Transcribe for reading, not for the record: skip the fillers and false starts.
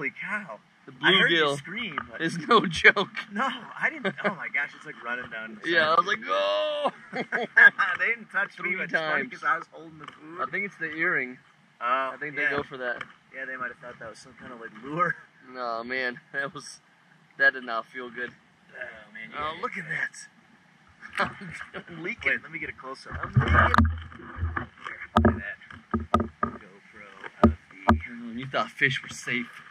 Holy cow. The I heard you bluegill scream, but is no joke. no, I didn't. Oh my gosh, it's like running down. The Yeah, I was like, oh! They didn't touch me, 3 but it's funny times. because I was holding the food. I think it's the earring. Oh, I think yeah. they go for that. Yeah, they might have thought that was some kind of like lure. No, man, that did not feel good. Oh man. Oh, look at that. I'm leaking. Wait, let me get a close up. I'm leaking. There, look at that. GoPro of the. You thought fish were safe.